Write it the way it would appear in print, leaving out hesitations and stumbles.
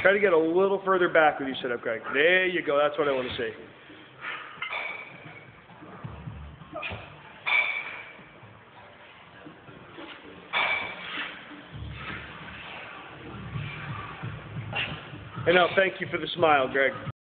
Try to get a little further back with your sit-up, Greg. There you go. That's what I want to see. And now, thank you for the smile, Greg.